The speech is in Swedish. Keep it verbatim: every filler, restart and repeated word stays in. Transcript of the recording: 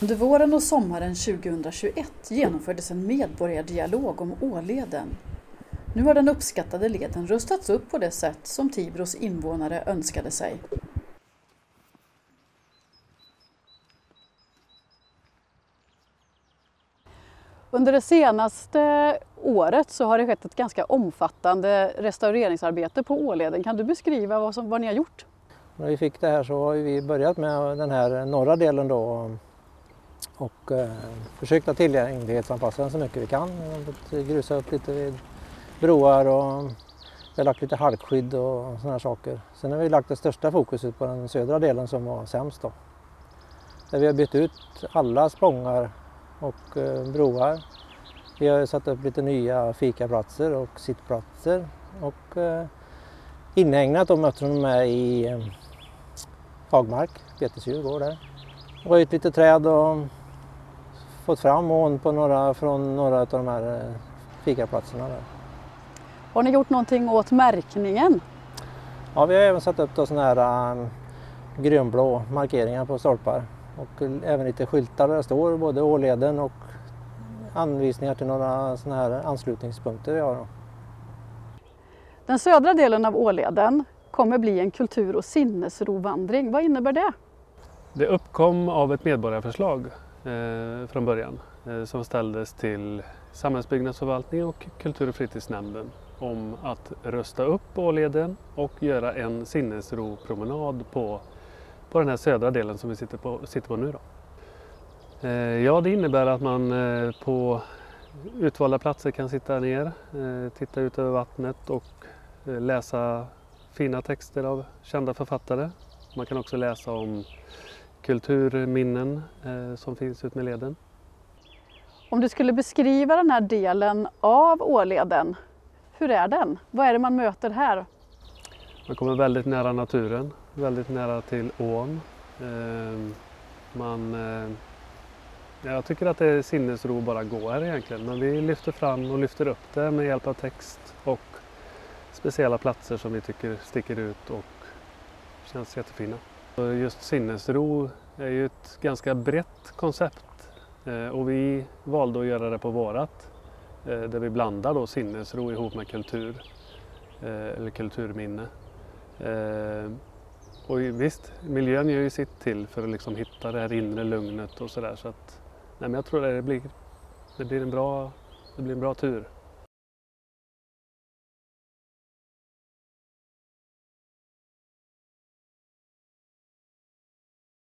Under våren och sommaren tjugohundratjugoett genomfördes en medborgardialog om Åleden. Nu har den uppskattade leden rustats upp på det sätt som Tibros invånare önskade sig. Under det senaste året så har det skett ett ganska omfattande restaureringsarbete på Åleden. Kan du beskriva vad, som, vad ni har gjort? När vi fick det här så har vi börjat med den här norra delen då och eh, försökt att tillgänglighetsanpassa den så mycket vi kan. Vi har grusat upp lite vid broar och vi har lagt lite halkskydd och sådana saker. Sen har vi lagt det största fokuset på den södra delen som var sämst då. Där vi har bytt ut alla spångar och eh, broar. Vi har satt upp lite nya fikaplatser och sittplatser och eh, inhägnat dem eftersom de är i eh, hagmark, betesdjur går där. Och ut lite träd och fått fram ån på några, från några av de här eh, fikaplatserna där. Har ni gjort någonting åt märkningen? Ja, vi har även satt upp sådana här äh, grönblå markeringar på stolpar och även lite skyltar där det står både Åleden och anvisningar till några sådana här anslutningspunkter vi har. Då. Den södra delen av Åleden kommer bli en kultur- och sinnesrovandring. Vad innebär det? Det uppkom av ett medborgarförslag eh, från början eh, som ställdes till Samhällsbyggnadsförvaltningen och Kultur- och fritidsnämnden om att rusta upp Åleden och göra en sinnesropromenad på, på den här södra delen som vi sitter på, sitter på nu. Då. Eh, ja, det innebär att man eh, på utvalda platser kan sitta ner, eh, titta ut över vattnet och eh, läsa fina texter av kända författare. Man kan också läsa om kulturminnen eh, som finns ut med leden. Om du skulle beskriva den här delen av Åleden, hur är den? Vad är det man möter här? Man kommer väldigt nära naturen, väldigt nära till ån. Eh, man, eh, jag tycker att det är sinnesro bara gå här egentligen, men vi lyfter fram och lyfter upp det med hjälp av text och speciella platser som vi tycker sticker ut och känns jättefina. Just sinnesro är ju ett ganska brett koncept och vi valde att göra det på vårat där vi blandar då sinnesro ihop med kultur eller kulturminne. Och visst, miljön gör ju sitt till för att liksom hitta det här inre lugnet och sådär, så att nej, men jag tror att det blir, det blir en bra, det blir en bra tur.